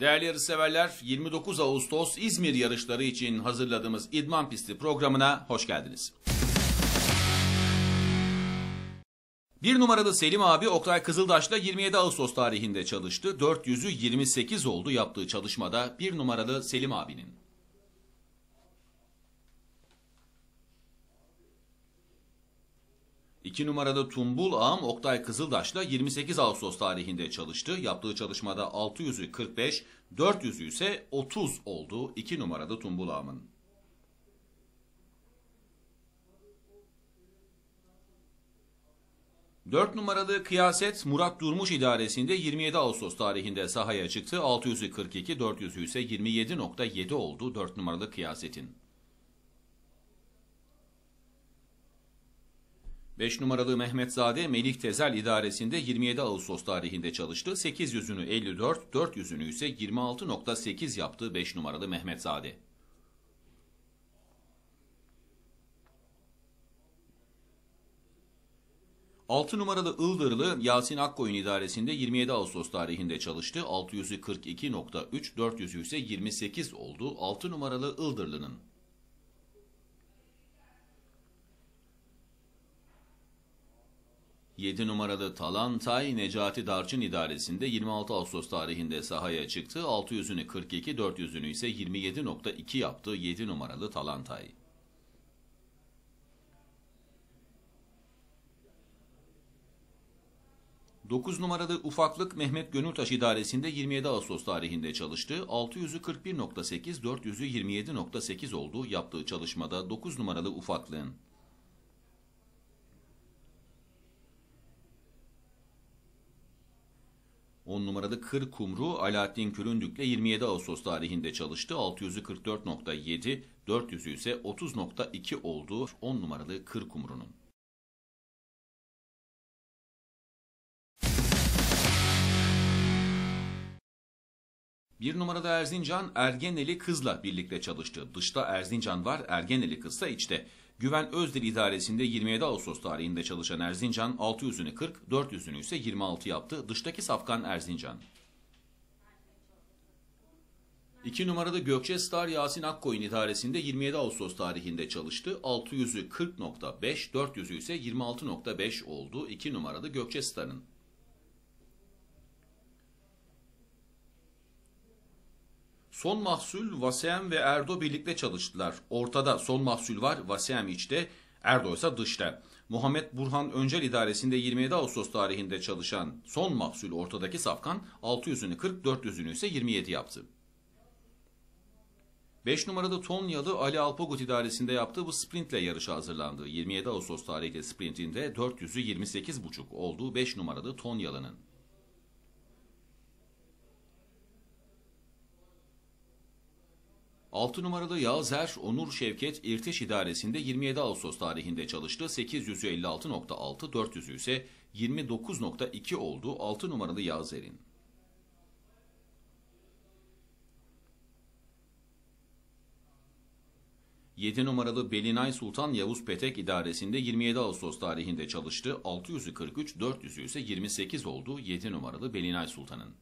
Değerli yarışseverler, 29 Ağustos İzmir yarışları için hazırladığımız İdman Pisti programına hoş geldiniz. 1 numaralı Selim abi Oktay Kızıldaş'la 27 Ağustos tarihinde çalıştı. 400'ü 28 oldu yaptığı çalışmada 1 numaralı Selim abinin. 2 numaralı Tumbul Ağam Oktay Kızıldaş'la 28 Ağustos tarihinde çalıştı. Yaptığı çalışmada 600'ü 45, 400'ü ise 30 oldu 2 numaralı Tumbul Ağam'ın. Dört numaralı Kıyaset Murat Durmuş idaresinde 27 Ağustos tarihinde sahaya çıktı. 600'ü 42, 400'ü ise 27.7 oldu 4 numaralı Kıyaset'in. 5 numaralı Mehmetzade Melik Tezel idaresinde 27 Ağustos tarihinde çalıştı. 800'ünü 54, 400'ünü ise 26.8 yaptı 5 numaralı Mehmetzade. Altı numaralı Ildırlı Yasin Akkoyun idaresinde 27 Ağustos tarihinde çalıştı. 600'ü 42.3, 400'ü ise 28 oldu 6 numaralı Ildırlı'nın. 7 numaralı Talantay Necati Darçın idaresinde 26 Ağustos tarihinde sahaya çıktı. 600'ünü 42, 400'ünü ise 27.2 yaptı 7 numaralı Talantay. Dokuz numaralı Ufaklık Mehmet Gönültaş idaresinde 27 Ağustos tarihinde çalıştı. 600'ü 41.8, 400'ü 27.8 oldu yaptığı çalışmada 9 numaralı Ufaklık'ın. 10 numaralı Kır Kumru Alaaddin Küründük'le 27 Ağustos tarihinde çalıştı. 600'ü 44.7, 400'ü ise 30.2 oldu 10 numaralı Kır Kumru'nun. Bir numaralı Erzincan Ergeneli Kız'la birlikte çalıştı. Dışta Erzincan var, Ergeneli Kız'sa içte. Güven Özdil idaresinde 27 Ağustos tarihinde çalışan Erzincan 600'ünü 40, 400'ünü ise 26 yaptı. Dıştaki safkan Erzincan. 2 numaralı Gökçe Star Yasin Akkoyun idaresinde 27 Ağustos tarihinde çalıştı. 600'ü 40.5, 400'ü ise 26.5 oldu 2 numaralı Gökçe Star'ın. Son Mahsul, Vasem ve Erdo birlikte çalıştılar. Ortada Son Mahsul var, Vasem içte, Erdo ise dışta. Muhammed Burhan Öncel idaresinde 27 Ağustos tarihinde çalışan Son Mahsul ortadaki safkan 600'ünü 40, 400'ünü ise 27 yaptı. 5 numaralı Tonyalı Ali Alpagut idaresinde yaptığı bu sprintle yarışa hazırlandı. 27 Ağustos tarihli sprintinde 400'ü 28.5 olduğu 5 numaralı Tonyalı'nın. 6 numaralı Yağzer Onur Şevket İrtiş idaresinde 27 Ağustos tarihinde çalıştı. 800'ü 56.6, 400'ü ise 29.2 oldu 6 numaralı Yağzer'in. 7 numaralı Belinay Sultan Yavuz Petek idaresinde 27 Ağustos tarihinde çalıştı. 600'ü 43, 400'ü ise 28 oldu 7 numaralı Belinay Sultan'ın.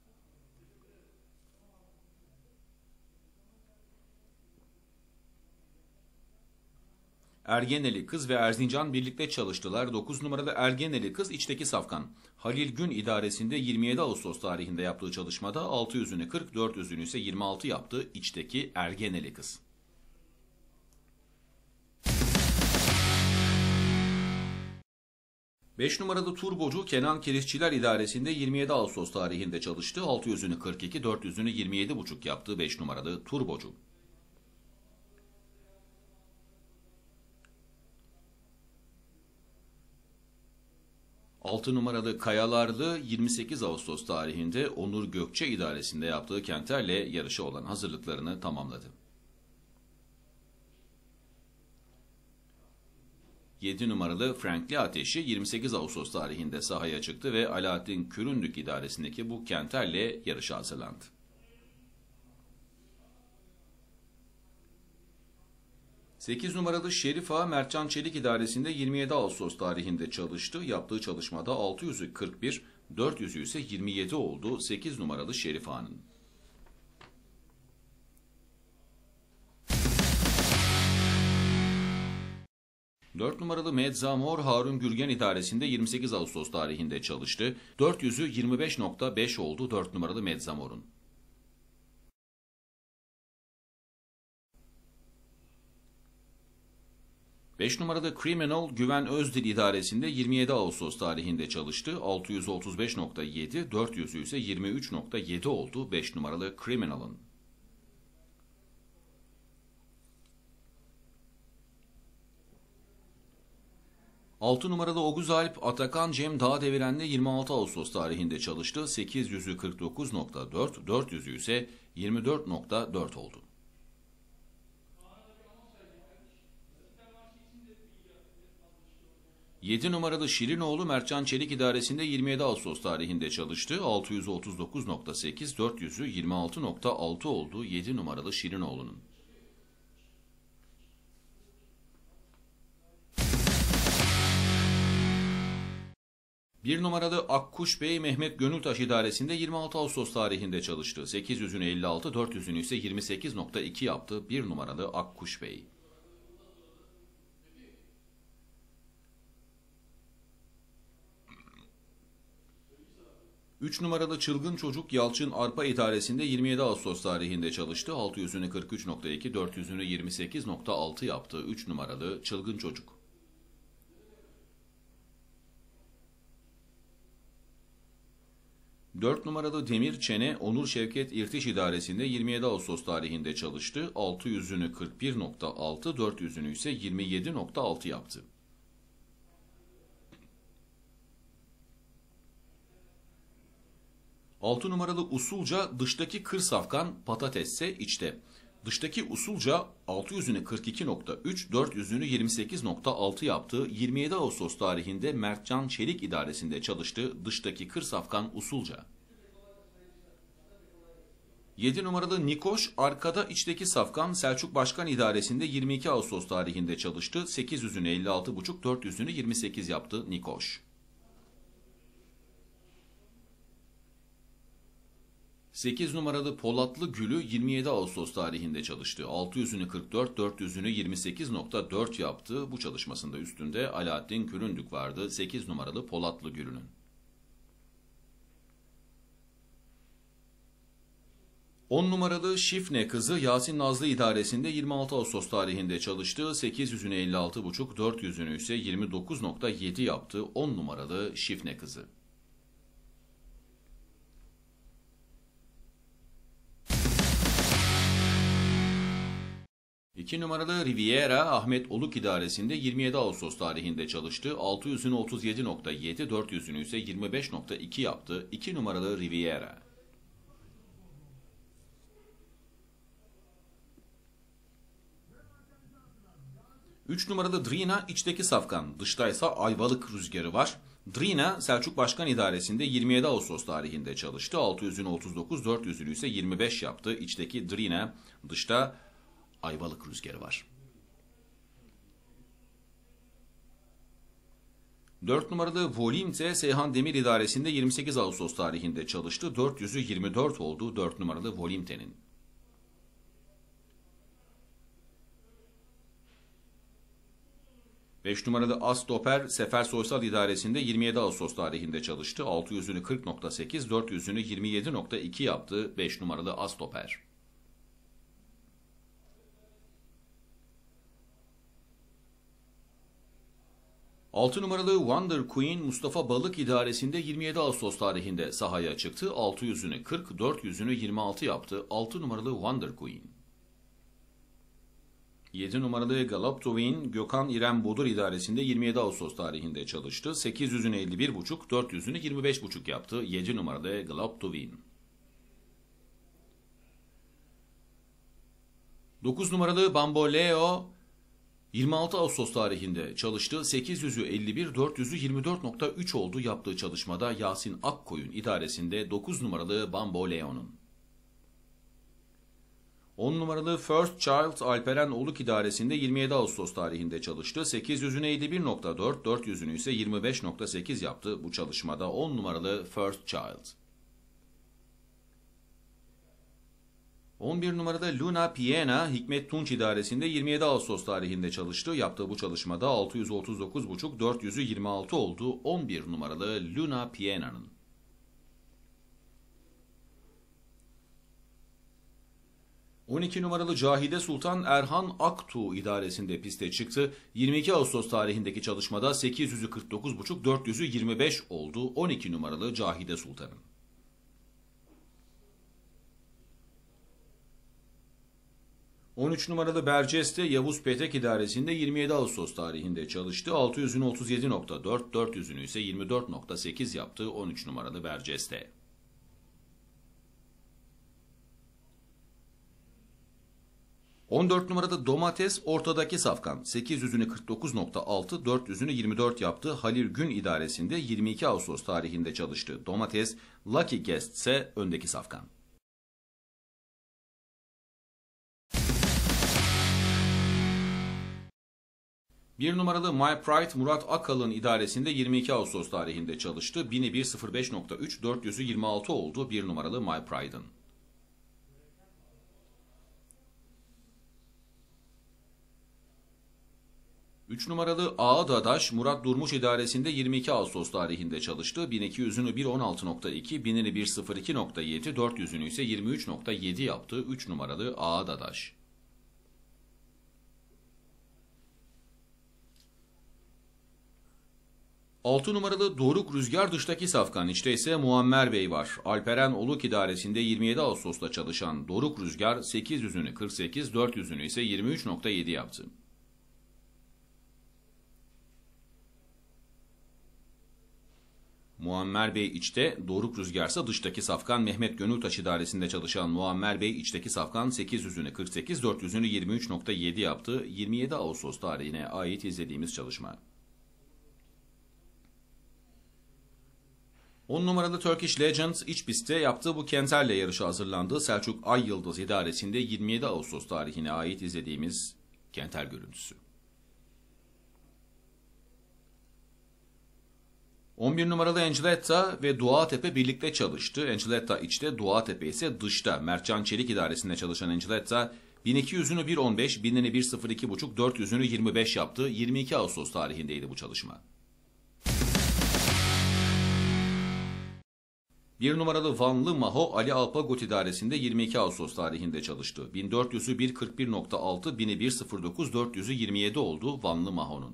Ergeneli Kız ve Erzincan birlikte çalıştılar. 9 numaralı Ergeneli Kız içteki safkan. Halil Gün idaresinde 27 Ağustos tarihinde yaptığı çalışmada 600'ünü 40, 400'ünü ise 26 yaptı içteki Ergeneli Kız. Beş numaralı Turbocu Kenan Kirişçiler idaresinde 27 Ağustos tarihinde çalıştı. 600'ünü 42, 400'ünü 27.5 yaptı 5 numaralı Turbocu. 6 numaralı Kayalarlı 28 Ağustos tarihinde Onur Gökçe idaresinde yaptığı Kenter'le yarışa olan hazırlıklarını tamamladı. 7 numaralı Frankli Ateşi 28 Ağustos tarihinde sahaya çıktı ve Alaaddin Küründük idaresindeki bu Kenter'le yarışa hazırlandı. 8 numaralı Şerif Ağa Mertcan Çelik idaresinde 27 Ağustos tarihinde çalıştı. Yaptığı çalışmada 600'ü 41, 400'ü ise 27 oldu 8 numaralı Şerif Ağa'nın. 4 numaralı Medzamor Harun Gürgen idaresinde 28 Ağustos tarihinde çalıştı. 400'ü 25.5 oldu 4 numaralı Medzamor'un. 5 numaralı Criminal Güven Özdil idaresinde 27 Ağustos tarihinde çalıştı. 635.7, 400'ü ise 23.7 oldu 5 numaralı Criminal'ın. 6 numaralı Oguz Alp Atakan Cem Dağ Deviren'de 26 Ağustos tarihinde çalıştı. 800'ü 49.4, 400'ü ise 24.4 oldu. 7 numaralı Şirinoğlu Mertcan Çelik idaresinde 27 Ağustos tarihinde çalıştı. 639.8, 400'ü 26.6 oldu 7 numaralı Şirinoğlu'nun. 1 numaralı Akkuş Bey Mehmet Gönültaş idaresinde 26 Ağustos tarihinde çalıştı. 800'ünü 56, 400'ünü ise 28.2 yaptı 1 numaralı Akkuş Bey. 3 numaralı Çılgın Çocuk Yalçın Arpa idaresinde 27 Ağustos tarihinde çalıştı. 600'ünü 43.2, 400'ünü 28.6 yaptı 3 numaralı Çılgın Çocuk. 4 numaralı Demir Çene Onur Şevket İrtiş idaresinde 27 Ağustos tarihinde çalıştı. 600'ünü 41.6, 400'ünü ise 27.6 yaptı. 6 numaralı Usulca dıştaki kır safkan patatesse içte. Dıştaki usulca 600'ünü 42.3, 400'ünü 28.6 yaptı. 27 Ağustos tarihinde Mertcan Çelik idaresinde çalıştı. Dıştaki kır safkan usulca. 7 numaralı Nikoş arkada içteki safkan Selçuk Başkan idaresinde 22 Ağustos tarihinde çalıştı. 800'ünü 56.5, 400'ünü 28 yaptı Nikoş. 8 numaralı Polatlı Gül'ü 27 Ağustos tarihinde çalıştı. 600'ünü 44, 400'ünü 28.4 yaptı. Bu çalışmasında üstünde Alaaddin Küründük vardı 8 numaralı Polatlı Gül'ünün. 10 numaralı Şifne Kızı Yasin Nazlı idaresinde 26 Ağustos tarihinde çalıştı. 800'ünü 56.5, 400'ünü ise 29.7 yaptı 10 numaralı Şifne Kızı. 2 numaralı Riviera Ahmet Oluk idaresinde 27 Ağustos tarihinde çalıştı. 600'ünü 37.7, 400'ünü ise 25.2 yaptı 2 numaralı Riviera. 3 numaralı Drina içteki safkan, dıştaysa Ayvalık Rüzgarı var. Drina Selçuk Başkan idaresinde 27 Ağustos tarihinde çalıştı. 600'ünü 39, 400'ünü ise 25 yaptı. İçteki Drina, dışta Ayvalık Rüzgarı var. 4 numaralı Volinte Seyhan Demir idaresinde 28 Ağustos tarihinde çalıştı. 400'ü 24 oldu 4 numaralı Volinte'nin. 5 numaralı Astoper Sefer Soysal idaresinde 27 Ağustos tarihinde çalıştı. 600'ünü 40.8, 400'ünü 27.2 yaptı 5 numaralı Astoper. 6 numaralı Wonder Queen Mustafa Balık idaresinde 27 Ağustos tarihinde sahaya çıktı. 600'ünü 40, 400'ünü 26 yaptı 6 numaralı Wonder Queen. 7 numaralı Galoptovin Gökhan İrem Bodur idaresinde 27 Ağustos tarihinde çalıştı. 800'ünü 51.5, 400'ünü 25.5 yaptı 7 numaralı Galoptovin. 9 numaralı Bamboleo 26 Ağustos tarihinde çalıştı. 800'ü 51, 400'ü 24.3 oldu yaptığı çalışmada Yasin Akkoyun idaresinde 9 numaralı Bamboleo'nun. 10 numaralı First Child Alperen Oluk idaresinde 27 Ağustos tarihinde çalıştı. 800'üne 51.4, 400'ünü ise 25.8 yaptı bu çalışmada 10 numaralı First Child. 11 numarada Luna Piena, Hikmet Tunç idaresinde 27 Ağustos tarihinde çalıştı. Yaptığı bu çalışmada 639,5, 400'ü 26 oldu 11 numaralı Luna Piena'nın. 12 numaralı Cahide Sultan Erhan Aktuğ idaresinde piste çıktı. 22 Ağustos tarihindeki çalışmada 800'ü 49,5, 400'ü 25 oldu 12 numaralı Cahide Sultan'ın. 13 numaralı Berceste Yavuz Petek idaresinde 27 Ağustos tarihinde çalıştı. 600'ünü 37,4, 400'ünü ise 24,8 yaptı 13 numaralı Berceste. 14 numarada Domates ortadaki safkan 800'ünü 49,6, 400'ünü 24 yaptı. Halil Gün idaresinde 22 Ağustos tarihinde çalıştı. Domates, Lucky Guest ise öndeki safkan. 1 numaralı My Pride Murat Akalın idaresinde 22 Ağustos tarihinde çalıştı. 1000'i 1.05,3, 400'ü 26 oldu 1 numaralı My Pride'ın. 3 numaralı Ağa Dadaş Murat Durmuş idaresinde 22 Ağustos tarihinde çalıştı. 1200'ünü 1.16,2, 1000'ini 1.02,7, 400'ünü ise 23,7 yaptı 3 numaralı Ağa Dadaş. 6 numaralı Doruk Rüzgar dıştaki safkan, içte ise Muammer Bey var. Alperen Oluk idaresinde 27 Ağustos'ta çalışan Doruk Rüzgar 800'ünü 48, 400'ünü ise 23,7 yaptı. Muammer Bey içte, Doruk Rüzgar ise dıştaki safkan. Mehmet Gönültaş idaresinde çalışan Muammer Bey içteki safkan 800'ünü 48, 400'ünü 23,7 yaptı. 27 Ağustos tarihine ait izlediğimiz çalışma. 10 numaralı Turkish Legends iç pistte yaptığı bu kenterle yarışa hazırlandı. Selçuk Ay Yıldız idaresinde 27 Ağustos tarihine ait izlediğimiz kenter görüntüsü. 11 numaralı Angeletta ve Doğatepe birlikte çalıştı. Angeletta içte, Doğatepe ise dışta. Mertcan Çelik idaresinde çalışan Angeletta 1200'ünü 1.15, 1000'ini 1.02,5, 400'ünü 25 yaptı. 22 Ağustos tarihindeydi bu çalışma. 1 numaralı Vanlı Maho Ali Alpagut idaresinde 22 Ağustos tarihinde çalıştı. 1400'ü 1.41,6, 1000'i 1.09, 400'ü 27 oldu Vanlı Maho'nun.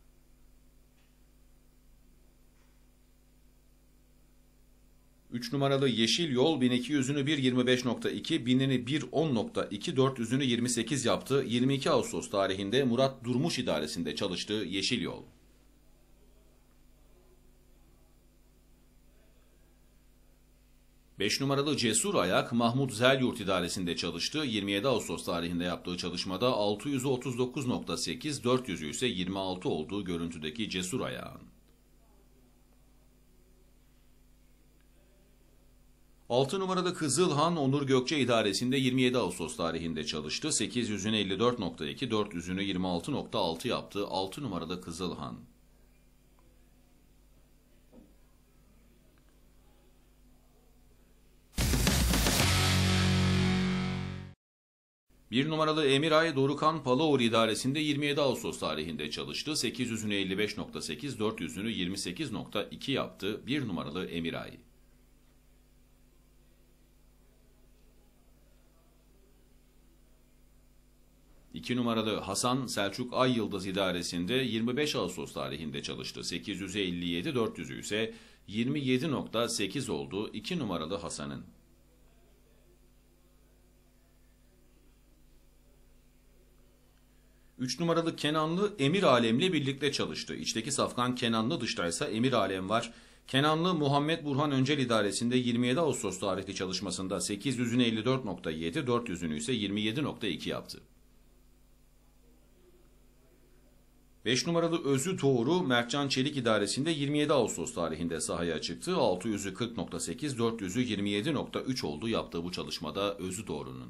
3 numaralı Yeşil Yol 1200'ünü 1.25,2, 1000'ini 1.10,2, 400'ünü 28 yaptı. 22 Ağustos tarihinde Murat Durmuş idaresinde çalıştı Yeşil Yol. 5 numaralı Cesur Ayak Mahmut Zelyurt idaresinde çalıştı. 27 Ağustos tarihinde yaptığı çalışmada 600'ü 39,8, 400'ü ise 26 olduğu görüntüdeki Cesur Ayak'ın. 6 numaralı Kızılhan Onur Gökçe idaresinde 27 Ağustos tarihinde çalıştı. 800'ünü 54,2, 400'ünü 26,6 yaptı 6 numaralı Kızılhan. 1 numaralı Emiray Dorukan Palaor idaresinde 27 Ağustos tarihinde çalıştı. 800'ünü 55,8, 400'ünü 28,2 yaptı 1 numaralı Emiray. 2 numaralı Hasan Selçuk Ay Yıldız idaresinde 25 Ağustos tarihinde çalıştı. 800'e 57, 400'ü ise 27,8 oldu 2 numaralı Hasan'ın. 3 numaralı Kenanlı Emir Alem'le birlikte çalıştı. İçteki safkan Kenanlı, dıştaysa Emir Alem var. Kenanlı Muhammed Burhan Öncel idaresinde 27 Ağustos tarihli çalışmasında 800'ünü 54,7, 400'ünü ise 27,2 yaptı. 5 numaralı Özü Doğru Mertcan Çelik idaresinde 27 Ağustos tarihinde sahaya çıktı. 600'ü 40,8, 400'ü 27,3 oldu yaptığı bu çalışmada Özü Doğru'nun.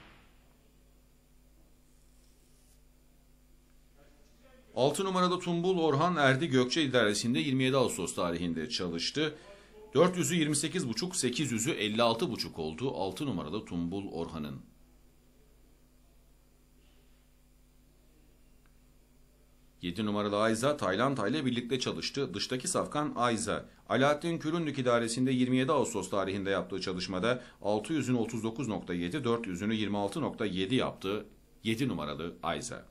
6 numaralı Tumbul Orhan Erdi Gökçe idaresinde 27 Ağustos tarihinde çalıştı. 400'ü 28,5, 800'ü 56,5 oldu 6 numaralı Tumbul Orhan'ın. 7 numaralı Ayza, Tayland ile birlikte çalıştı. Dıştaki safkan Ayza. Alaaddin Kürünlük idaresinde 27 Ağustos tarihinde yaptığı çalışmada 600'ünü 39.7, 400'ünü 26.7 yaptı. 7 numaralı Ayza.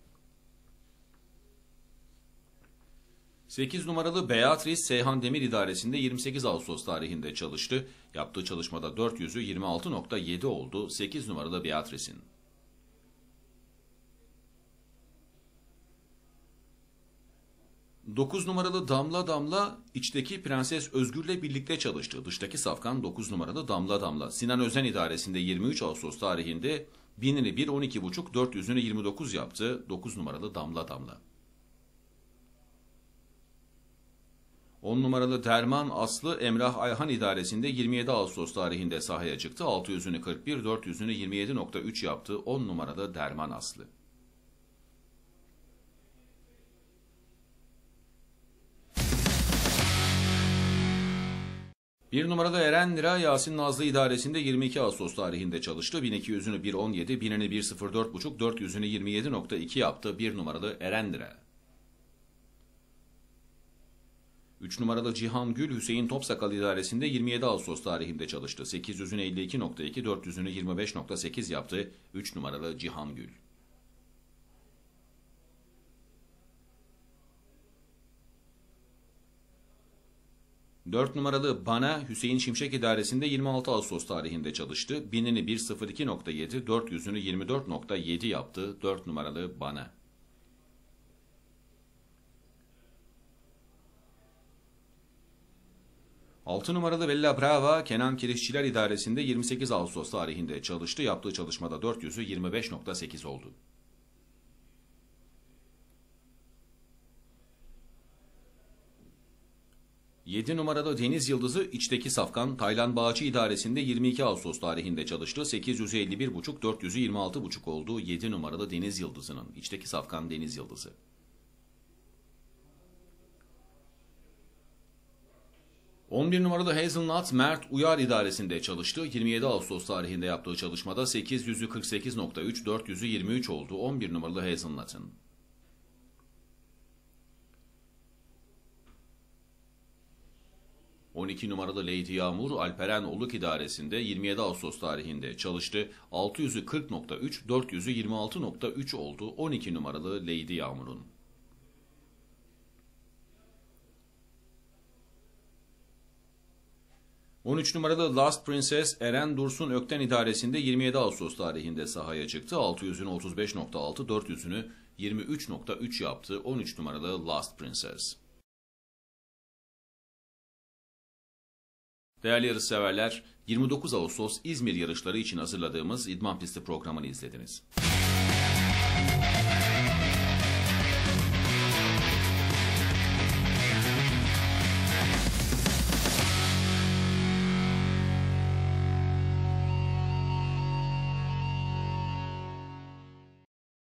8 numaralı Beatrice, Seyhan Demir idaresinde 28 Ağustos tarihinde çalıştı. Yaptığı çalışmada 400'ü 26.7 oldu. 8 numaralı Beatrice'in. 9 numaralı Damla Damla, içteki Prenses Özgür'le birlikte çalıştı. Dıştaki safkan 9 numaralı Damla Damla. Sinan Özen idaresinde 23 Ağustos tarihinde 1000'ini 1, 12.5, 400'ünü 29 yaptı. 9 numaralı Damla Damla. 10 numaralı Derman Aslı, Emrah Ayhan idaresinde 27 Ağustos tarihinde sahaya çıktı. 600'ünü 41, 400'ünü 27.3 yaptı. 10 numaralı Derman Aslı. 1 numaralı Eren Lira, Yasin Nazlı idaresinde 22 Ağustos tarihinde çalıştı. 1200'ünü 1.17, 1000'ini 1.04.5, 400'ünü 27.2 yaptı. 1 numaralı Eren Lira. 3 numaralı Cihan Gül, Hüseyin Topsakal idaresinde 27 Ağustos tarihinde çalıştı. 800'ünü 52.2, 400'ünü 25.8 yaptı. 3 numaralı Cihan Gül. 4 numaralı Bana, Hüseyin Şimşek idaresinde 26 Ağustos tarihinde çalıştı. 1000'ini 1.02.7, 400'ünü 24.7 yaptı. 4 numaralı Bana. 6 numaralı Bella Brava, Kenan Kirişçiler idaresinde 28 Ağustos tarihinde çalıştı. Yaptığı çalışmada 400'ü 25.8 oldu. 7 numaralı Deniz Yıldızı, içteki safkan, Taylan Bağcı idaresinde 22 Ağustos tarihinde çalıştı. 851.5, 400'ü 26.5 oldu. 7 numaralı Deniz Yıldızı'nın, içteki safkan Deniz Yıldızı. 11 numaralı Hazelnut, Mert Uyar idaresinde çalıştı. 27 Ağustos tarihinde yaptığı çalışmada 800'ü 48.3, 400'ü 23 oldu. 11 numaralı Hazelnut'ın. 12 numaralı Lady Yağmur, Alperen Oluk idaresinde 27 Ağustos tarihinde çalıştı. 600'ü 40.3, 400'ü 26.3 oldu. 12 numaralı Lady Yağmur'un. 13 numaralı Last Princess, Eren Dursun Ökten idaresinde 27 Ağustos tarihinde sahaya çıktı. 600'ünü 35.6, 400'ünü 23.3 yaptı. 13 numaralı Last Princess. Değerli yarışseverler, 29 Ağustos İzmir yarışları için hazırladığımız İdman Pisti programını izlediniz.